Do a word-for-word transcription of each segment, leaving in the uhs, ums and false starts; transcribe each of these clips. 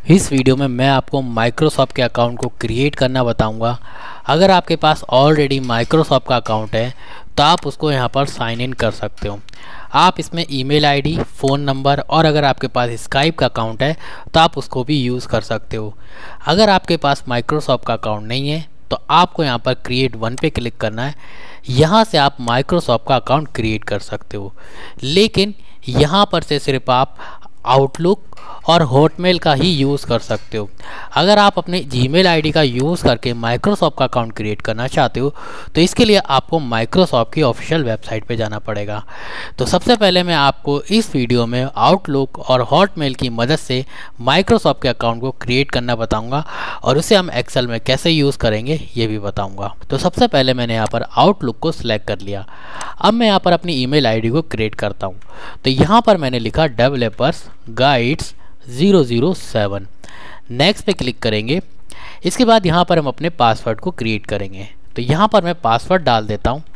इस वीडियो में मैं आपको माइक्रोसॉफ्ट के अकाउंट को क्रिएट करना बताऊंगा। अगर आपके पास ऑलरेडी माइक्रोसॉफ्ट का अकाउंट है तो आप उसको यहाँ पर साइन इन कर सकते हो। आप इसमें ईमेल आईडी, फ़ोन नंबर और अगर आपके पास स्काइप का अकाउंट है तो आप उसको भी यूज़ कर सकते हो। अगर आपके पास माइक्रोसॉफ्ट का अकाउंट नहीं है तो आपको यहाँ पर क्रिएट वन पे क्लिक करना है। यहाँ से आप माइक्रोसॉफ्ट का अकाउंट क्रिएट कर सकते हो, लेकिन यहाँ पर से सिर्फ आप आउटलुक और हॉटमेल का ही यूज़ कर सकते हो। अगर आप अपने जीमेल आईडी का यूज़ करके माइक्रोसॉफ्ट का अकाउंट क्रिएट करना चाहते हो तो इसके लिए आपको माइक्रोसॉफ्ट की ऑफिशियल वेबसाइट पे जाना पड़ेगा। तो सबसे पहले मैं आपको इस वीडियो में आउटलुक और हॉटमेल की मदद से माइक्रोसॉफ्ट के अकाउंट को क्रिएट करना बताऊँगा और उसे हम एक्सेल में कैसे यूज़ करेंगे ये भी बताऊँगा। तो सबसे पहले मैंने यहाँ पर आउटलुक को सिलेक्ट कर लिया। अब मैं यहाँ पर अपनी ईमेल आईडी को क्रिएट करता हूँ। तो यहाँ पर मैंने लिखा developers guides zero zero seven. Next पे क्लिक करेंगे। इसके बाद यहाँ पर हम अपने पासवर्ड को क्रिएट करेंगे। तो यहाँ पर मैं पासवर्ड डाल देता हूँ।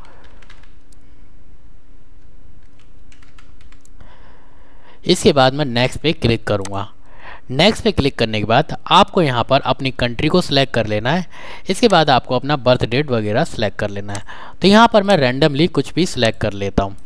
इसके बाद मैं नेक्स्ट पे क्लिक करूँगा। नेक्स्ट पे क्लिक करने के बाद आपको यहाँ पर अपनी कंट्री को सिलेक्ट कर लेना है। इसके बाद आपको अपना बर्थ डेट वगैरह सिलेक्ट कर लेना है। तो यहाँ पर मैं रैंडमली कुछ भी सिलेक्ट कर लेता हूँ।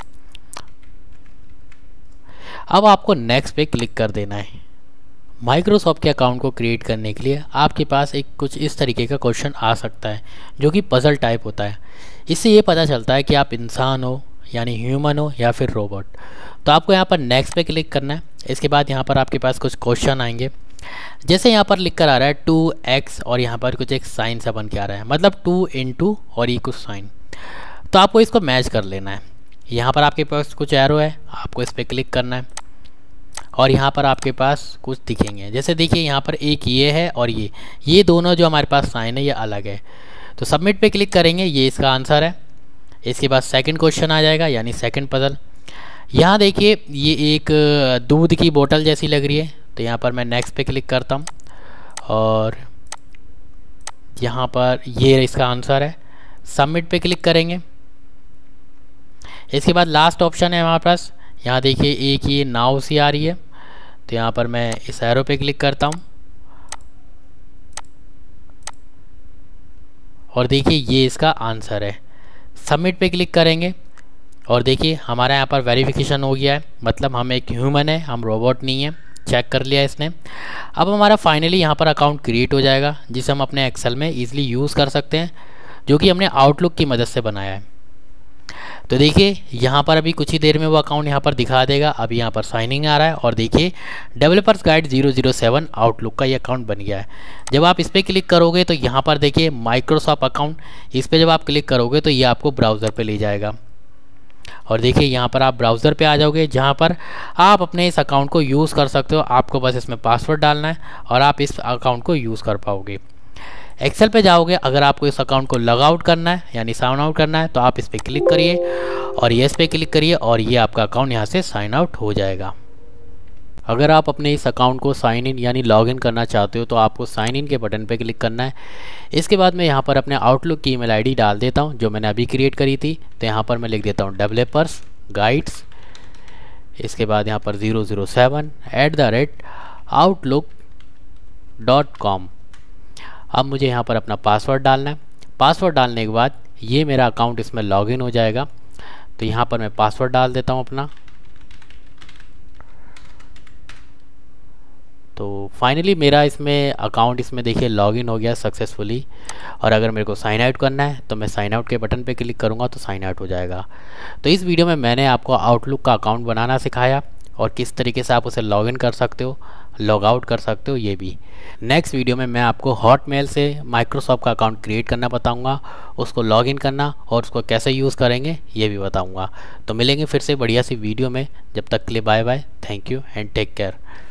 अब आपको नेक्स्ट पे क्लिक कर देना है। माइक्रोसॉफ्ट के अकाउंट को क्रिएट करने के लिए आपके पास एक कुछ इस तरीके का क्वेश्चन आ सकता है जो कि पजल टाइप होता है। इससे ये पता चलता है कि आप इंसान हो यानी ह्यूमन हो या फिर रोबोट। तो आपको यहाँ पर नेक्स्ट पे क्लिक करना है। इसके बाद यहाँ पर आपके पास कुछ क्वेश्चन आएंगे। जैसे यहाँ पर लिख कर आ रहा है टू एक्स और यहाँ पर कुछ एक साइन सा बन के आ रहा है, मतलब टू इंटू और ये कुछ साइन। तो आपको इसको मैच कर लेना है। यहाँ पर आपके पास कुछ एरो है, आपको इस पर क्लिक करना है और यहाँ पर आपके पास कुछ दिखेंगे। जैसे देखिए यहाँ पर एक ये है और ये ये दोनों जो हमारे पास साइन है ये अलग है। तो सबमिट पे क्लिक करेंगे, ये इसका आंसर है। इसके बाद सेकंड क्वेश्चन आ जाएगा यानी सेकंड पजल। यहाँ देखिए ये एक दूध की बोतल जैसी लग रही है। तो यहाँ पर मैं नेक्स्ट पे क्लिक करता हूँ और यहाँ पर ये इसका आंसर है। सबमिट पे क्लिक करेंगे। इसके बाद लास्ट ऑप्शन है हमारे पास। यहाँ देखिए एक ये नाव सी आ रही है। तो यहाँ पर मैं इस एरो पे क्लिक करता हूँ और देखिए ये इसका आंसर है। सबमिट पे क्लिक करेंगे और देखिए हमारा यहाँ पर वेरिफिकेशन हो गया है, मतलब हम एक ह्यूमन है, हम रोबोट नहीं है। चेक कर लिया इसने। अब हमारा फाइनली यहाँ पर अकाउंट क्रिएट हो जाएगा जिसे हम अपने एक्सेल में ईजिली यूज़ कर सकते हैं, जो कि हमने आउटलुक की मदद से बनाया है। तो देखिए यहाँ पर अभी कुछ ही देर में वो अकाउंट यहाँ पर दिखा देगा। अभी यहाँ पर साइनिंग आ रहा है और देखिए developers guide zero zero seven Outlook का ये अकाउंट बन गया है। जब आप इस पर क्लिक करोगे तो यहाँ पर देखिए माइक्रोसॉफ्ट अकाउंट, इस पर जब आप क्लिक करोगे तो ये आपको ब्राउज़र पे ले जाएगा और देखिए यहाँ पर आप ब्राउज़र पे आ जाओगे जहाँ पर आप अपने इस अकाउंट को यूज़ कर सकते हो। आपको बस इसमें पासवर्ड डालना है और आप इस अकाउंट को यूज़ कर पाओगे। एक्सेल पे जाओगे, अगर आपको इस अकाउंट को लॉग आउट करना है यानी साइन आउट करना है तो आप इस पर क्लिक करिए और येस पे क्लिक करिए और ये आपका अकाउंट यहाँ से साइन आउट हो जाएगा। अगर आप अपने इस अकाउंट को साइन इन यानी लॉग इन करना चाहते हो तो आपको साइन इन के बटन पे क्लिक करना है। इसके बाद मैं यहाँ पर अपने आउटलुक की ईमेल आईडी डाल देता हूँ जो मैंने अभी क्रिएट करी थी। तो यहाँ पर मैं लिख देता हूँ डेवलपर्स गाइड्स, इसके बाद यहाँ पर zero zero seven at the rate Outlook dot com. अब मुझे यहाँ पर अपना पासवर्ड डालना है। पासवर्ड डालने के बाद ये मेरा अकाउंट इसमें लॉगिन हो जाएगा। तो यहाँ पर मैं पासवर्ड डाल देता हूँ अपना। तो फाइनली मेरा इसमें अकाउंट इसमें देखिए लॉगिन हो गया सक्सेसफुली। और अगर मेरे को साइन आउट करना है तो मैं साइन आउट के बटन पे क्लिक करूँगा तो साइन आउट हो जाएगा। तो इस वीडियो में मैंने आपको आउटलुक का अकाउंट बनाना सिखाया और किस तरीके से आप उसे लॉगिन कर सकते हो, लॉग आउट कर सकते हो ये भी। नेक्स्ट वीडियो में मैं आपको हॉटमेल से माइक्रोसॉफ्ट का अकाउंट क्रिएट करना बताऊंगा, उसको लॉगिन करना और उसको कैसे यूज़ करेंगे ये भी बताऊंगा। तो मिलेंगे फिर से बढ़िया सी वीडियो में। जब तक के लिए bye bye, thank you and take care.